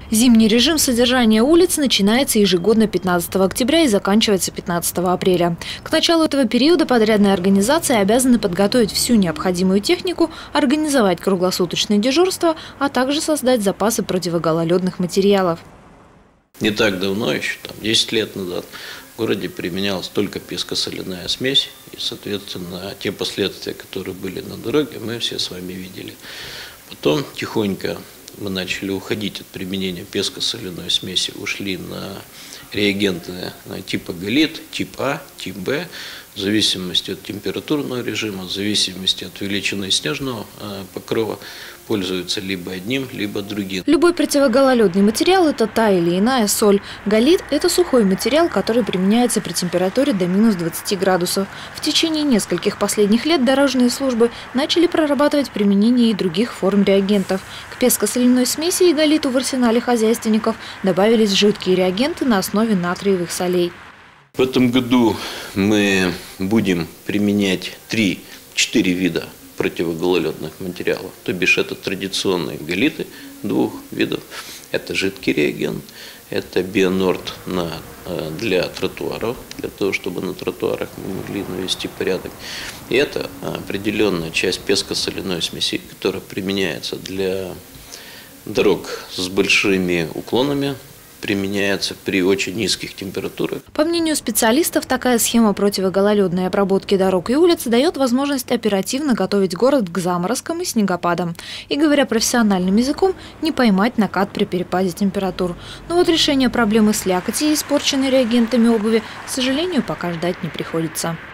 Зимний режим содержания улиц начинается ежегодно 15 октября и заканчивается 15 апреля. К началу этого периода подрядные организации обязаны подготовить всю необходимую технику, организовать круглосуточное дежурство, а также создать запасы противогололедных материалов. Не так давно, еще 10 лет назад, в городе применялась только песко-соляная смесь. И, соответственно, те последствия, которые были на дороге, мы все с вами видели. Потом тихонько мы начали уходить от применения песко-соляной смеси, ушли на реагенты типа галит, тип А, тип Б, в зависимости от температурного режима, в зависимости от величины снежного покрова, пользуются либо одним, либо другим. Любой противогололедный материал – это та или иная соль. Галит – это сухой материал, который применяется при температуре до минус 20 градусов. В течение нескольких последних лет дорожные службы начали прорабатывать применение и других форм реагентов. К песко-соляной смеси и галиту в арсенале хозяйственников добавились жидкие реагенты на основе натриевых солей. В этом году мы будем применять 3-4 вида противогололедных материалов. То бишь это традиционные галиты двух видов. Это жидкий реагент, это бионорд для тротуаров, для того, чтобы на тротуарах мы могли навести порядок. И это определенная часть песко-соляной смеси, которая применяется для дорог с большими уклонами, применяется при очень низких температурах. По мнению специалистов, такая схема противогололедной обработки дорог и улиц дает возможность оперативно готовить город к заморозкам и снегопадам. И, говоря профессиональным языком, не поймать накат при перепаде температур. Но вот решение проблемы слякоти и испорченной реагентами обуви, к сожалению, пока ждать не приходится.